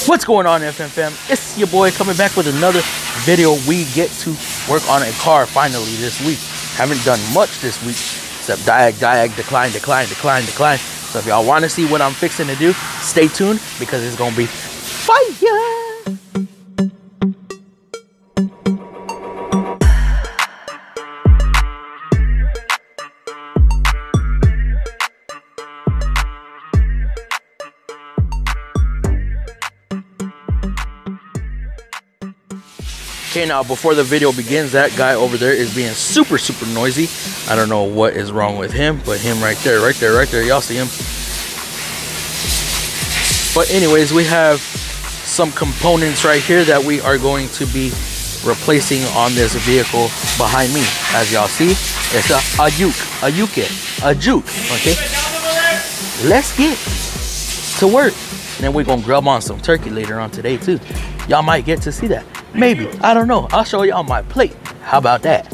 What's going on, FM fam? It's your boy coming back with another video. We get to work on a car finally this week. Haven't done much this week except diag, decline. So if y'all want to see what I'm fixing to do, stay tuned because it's gonna be fire. Okay, now before the video begins, that guy over there is being super noisy. I don't know what is wrong with him, but him right there, y'all see him. But anyways, we have some components right here that we are going to be replacing on this vehicle behind me. As y'all see, it's a juke, okay? Let's get to work. And then we're gonna grub on some turkey later on today too. Y'all might get to see that. Maybe, I don't know. I'll show y'all my plate. How about that?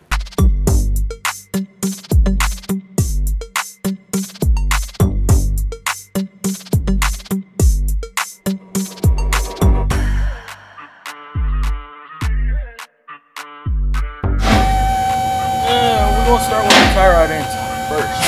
We're gonna start with the tie rod end first.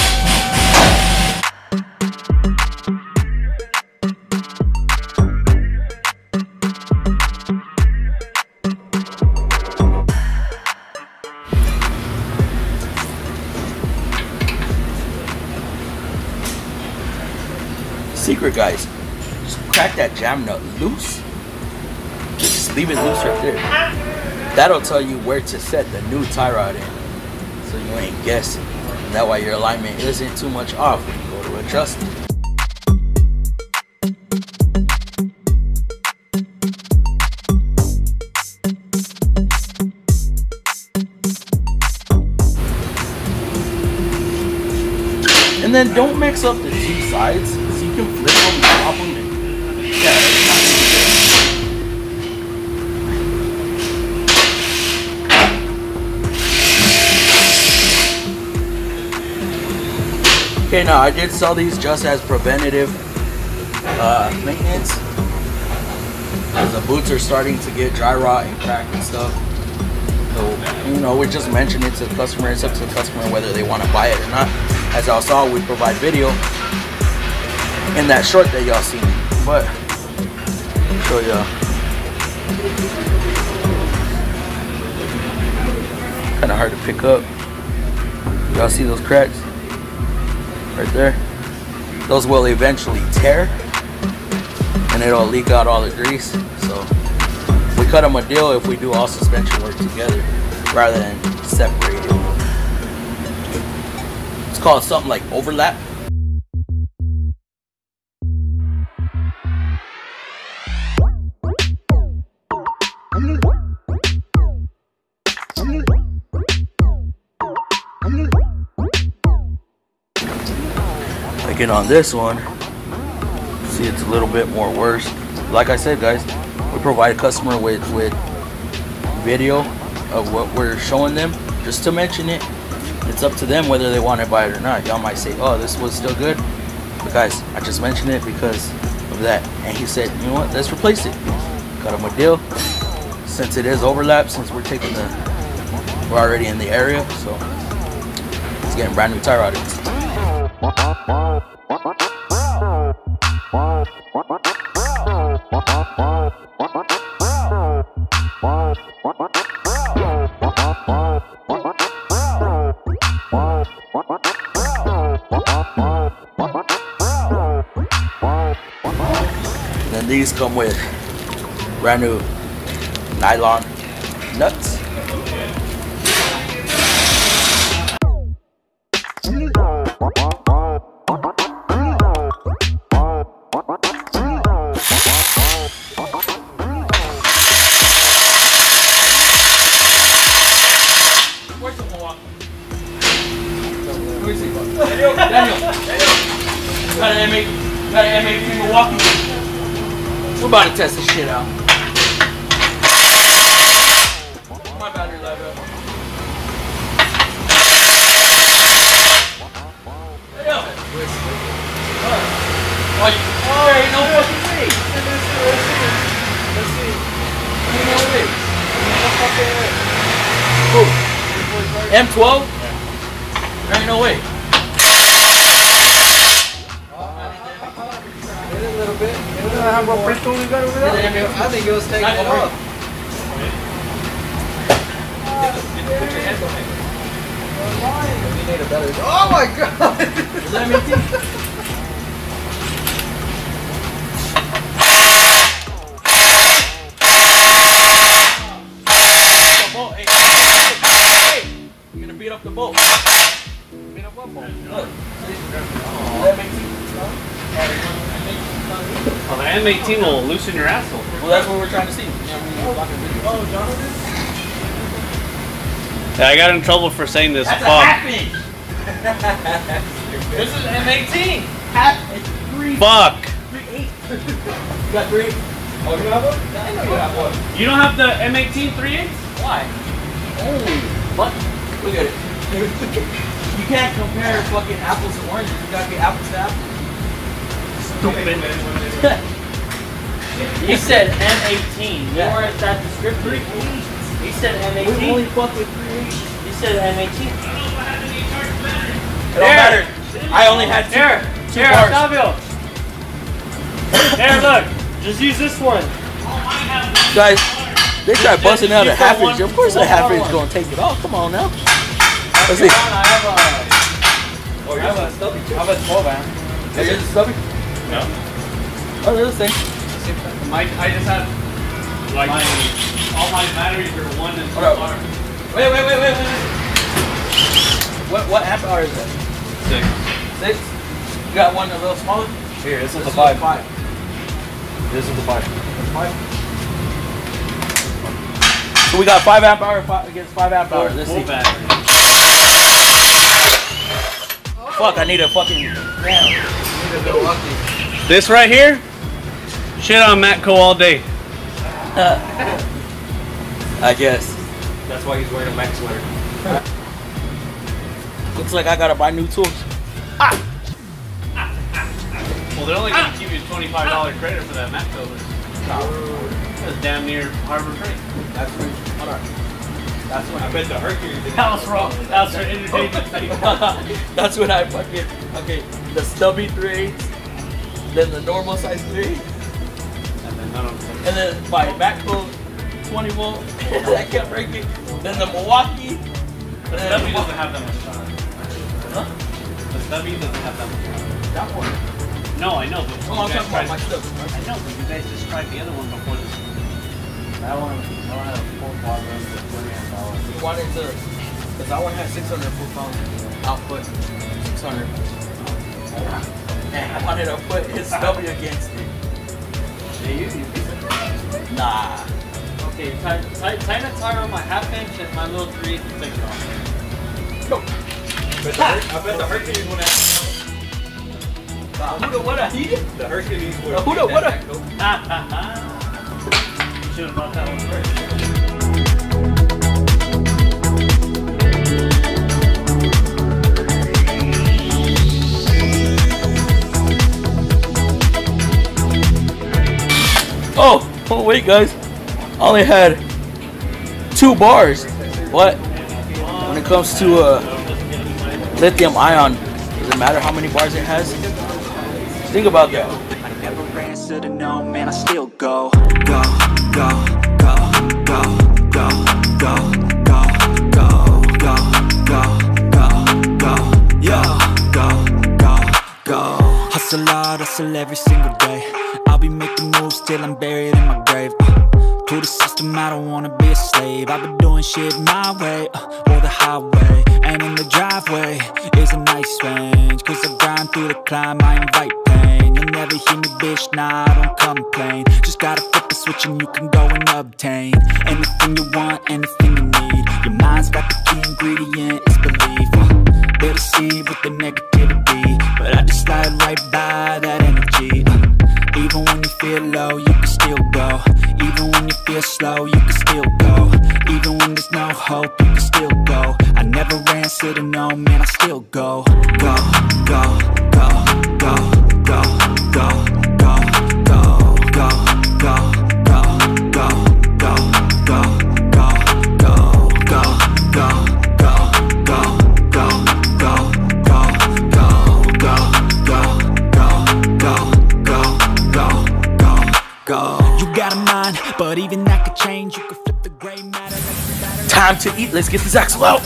Secret, guys, just crack that jam nut loose. Just leave it loose right there. That'll tell you where to set the new tie rod in, so you ain't guessing. And that way your alignment isn't too much off when you go to adjust it. And then don't mix up the two sides, so you can flip them and pop them in. Yeah, okay, now I did sell these just as preventative maintenance, because the boots are starting to get dry rot and crack and stuff. So, you know, we just mentioned it to the customer. It's up to the customer whether they want to buy it or not. As y'all saw, we provide video in that short that y'all seen. But I'll show y'all. Kind of hard to pick up. Y'all see those cracks right there? Those will eventually tear, and it'll leak out all the grease. So we cut them a deal if we do all suspension work together rather than separate it. It's called something like overlap. Like on this one, see it's a little bit more worse. Like I said, guys, we provide a customer with video of what we're showing them, just to mention it. It's up to them whether they want to buy it or not. Y'all might say, oh, this was still good, but guys, I just mentioned it because of that. And he said, you know what, let's replace it. Got him a deal. Since it is overlap, since we're already in the area, so it's getting brand new tie rod. Then these come with brand new nylon nuts. Daniel. Got an M83 Milwaukee. We're about to test this shit out. My battery life up. Hey, yo. Oh, ain't no fucking way. M12? There ain't no way. A little bit. I think it was taking it off. Oh my god! Is that M18? You're gonna beat up the bolt. Beat up what bolt? Look. Oh, the M18 will loosen your asshole. Well, that's what we're trying to see. Yeah, I got in trouble for saying this. That's a Fuck. half inch. This is M18. Half inch. 3. Fuck. 3/8. You got 3/8? Oh, you have one? I know you have one. You don't have the M18 3/8? Why? Holy fuck. Look at it. You can't compare fucking apples and oranges. You gotta get apples to apples. Stupid. You said M18. Yeah. You weren't that descriptive. You said M18. We only fuck with 3/8. You said M18. It don't matter. I only had two Here, bars. Octavio. Here, look. Just use this one. Guys, they try busting out a use that half inch. one. Of course, a One half more inch one. gonna take it off. Come on now. Let's see. I have a stubby too. I have a 12 amp. Is it stubby? No. Oh, they're the same. I just have like all my batteries are 1 and 2 Hold up. bar. Wait. What amp hour is that? 6. 6? You got one a little smaller? Here, this is This the 5. 5. This is the 5. So we got 5 amp hour against 5 amp hour. Let's Full see. battery. Fuck, I need a fucking. Damn. This right here, shit on Matco all day. I guess. That's why he's wearing a Max sweater. Looks like I gotta buy new tools. Well, they're only gonna give you a $25 credit for that Matco. That's damn near Harbor Freight. That's when. Hold on. That's when I bet the Hercules. That was wrong. That was for entertainment sake. That's when I fucking. Okay, the stubby 3/8, then the normal size 3, And then none of them. and then my MacBook 20 volt. That kept breaking. Then the Milwaukee. The stubby doesn't have that much power. Huh? The stubby doesn't have that much power. That one. No, I know, but Oh, I'm you guys talking about my tried. stuff. I know, but you guys just tried the other one before this. That one had a full power run for 20 amp hours. We wanted to, because that one had 600 foot-pound output. 600. And I wanted to put his stubby against it. Nah. Okay, tighten a tire on my half inch and my little 3/8 to take it off. I bet the Hercules would have. Who the what a he? The Hercules would Who the what a? Should have bought that one first. Oh, wait, guys. I only had 2 bars. What? When it comes to lithium ion, does it matter how many bars it has? Think about that. I never answer to no, man, I still go, go, go, go, go, go, go, go, go, go, go, go, go, yo, go, go, go. Hustle hard, hustle every single day. I'll be making moves till I'm buried in my grave. To the system, I don't wanna be a slave. I've been doing shit my way, or the highway. And in the driveway is a nice range, cause I grind through the climb, I invite pain. You'll never hear me, bitch, nah, I don't complain. Just gotta flip the switch and you can go and obtain anything you want, anything you need. Your mind's got the key ingredient, it's belief. They'll deceive with the negativity, but I just slide right by that energy. Even when you feel low, you can still go. Even when you feel slow, you can still go. Even when there's no hope, you can still go. I never answer to no, man, I still go. Go, go, go, go, go, go, go, go, go, go, go, go, go. You got a mind, but even that could change. You could flip the gray matter. Time to eat. Let's get this axle out.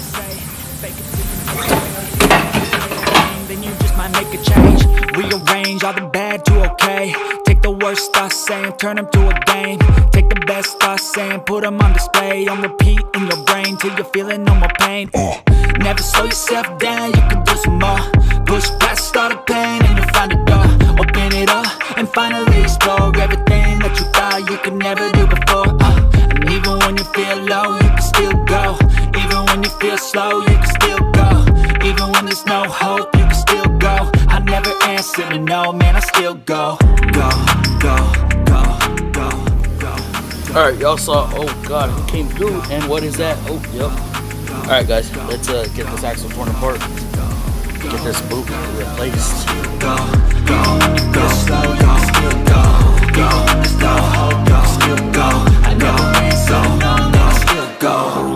Then you just might make a change. Rearrange all the bad to okay. Take the worst thoughts saying, turn them to a game. Take the best thoughts saying, put them on display. On repeat in your brain till you're feeling no more pain. Never slow yourself down, you can do some more. Push past all the pain and you'll find a door. Open it up and finally explore everything that you thought you could never do before. And even when you feel low, you can still go. Even when you feel slow, you can still go. Even when there's no hope, you can still go. I never answer to no, man, I still go. Go, go, go, go, go. Alright, y'all saw, oh god, it came through, and what is that? Oh, yep. Alright guys, let's get this axle torn apart. Get this boot replaced. Go, go, go slow, you can still go. Go, there's no hope, you can still go. I never answer to no, man, I still go.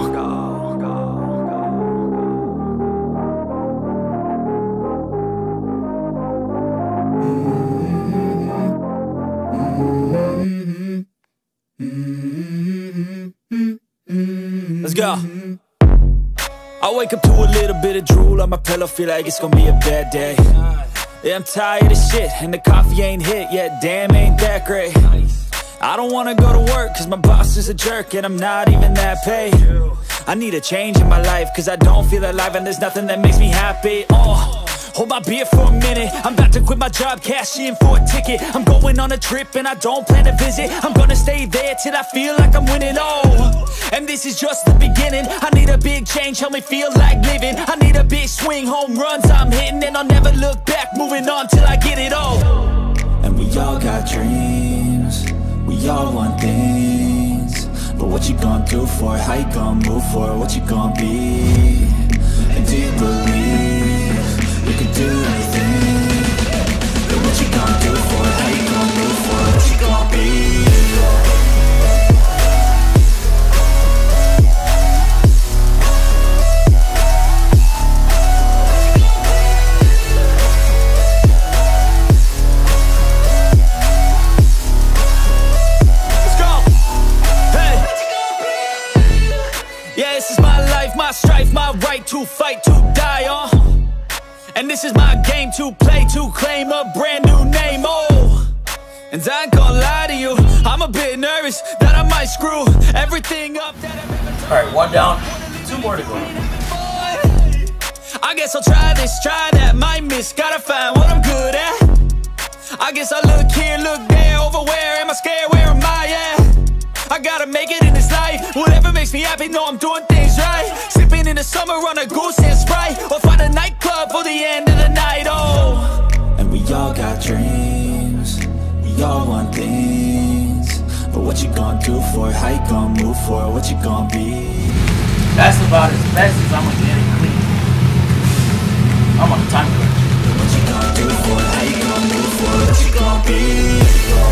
Let's go. I wake up to a little bit of drool on my pillow, feel like it's gonna be a bad day. Yeah, I'm tired of shit, and the coffee ain't hit yet, damn, ain't that great. I don't wanna go to work, cause my boss is a jerk, and I'm not even that paid. I need a change in my life, cause I don't feel alive, and there's nothing that makes me happy. Hold my beer for a minute, I'm about to quit my job, cash in for a ticket. I'm going on a trip and I don't plan to visit. I'm gonna stay there till I feel like I'm winning, and this is just the beginning. I need a big change, help me feel like living. I need a big swing, home runs I'm hitting. And I'll never look back, moving on till I get it all. And we all got dreams, we all want things. But what you gonna do for it, how you gonna move for it, what you gonna be? And do you believe you can do anything? But what you gonna do for it, how you gonna move for it, what you gonna be? My strife, my right to fight, to die on. And this is my game to play, to claim a brand new name, And I ain't gonna lie to you, I'm a bit nervous that I might screw everything up that I've ever done. Alright, one down, two more to go. I guess I'll try this, try that, might miss, gotta find what I'm good at. I guess I look here, look there, over where am I scared, where am I at? I gotta make it in this life. Whatever makes me happy, know I'm doing things right. Sipping in the summer on a goose and Sprite, or find a nightclub for the end of the night, And we all got dreams, we all want things. But what you gonna do for it, how you gonna move for it, what you gonna be? That's about as best as I'm gonna get it clean. I'm on a time crunch. What you gonna do for it, how you gonna move for it, what you gonna be?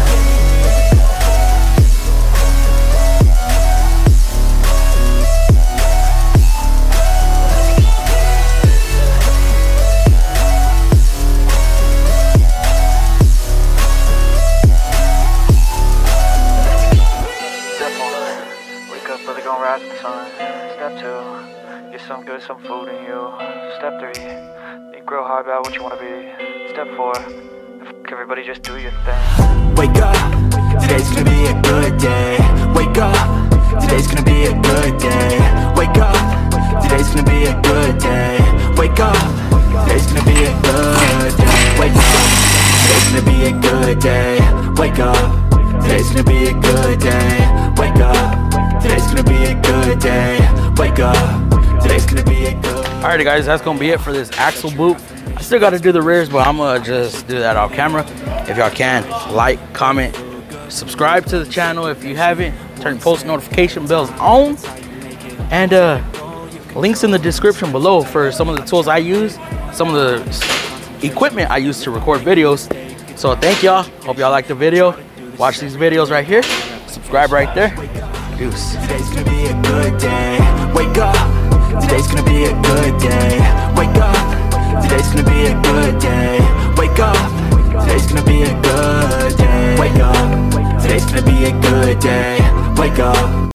Step 2, get some good, some food in you. Step 3, think real hard about what you want to be. Step 4, everybody just do your thing. Wake up, today's gonna be a good day. Wake up, today's gonna be a good day. Wake up, today's gonna be a good day. Wake up, today's gonna be a good day. Wake up, today's gonna be a good day. Wake up, today's gonna be a good day. Wake up, today's gonna be a good day. Wake up, today's gonna be a good. Alrighty guys, that's gonna be it for this axle boot. I still gotta do the rears, but I'm gonna just do that off camera. If y'all can, like, comment, subscribe to the channel if you haven't, turn post notification bells on, and links in the description below for some of the tools I use, some of the equipment I use to record videos. So thank y'all, hope y'all like the video. Watch these videos right here, subscribe right there. Deuce. Today's gonna be a good day. Wake up. Today's gonna be a good day. Wake up. Today's gonna be a good day. Wake up. Today's gonna be a good day. Wake up. Today's today's gonna be a good day. Wake up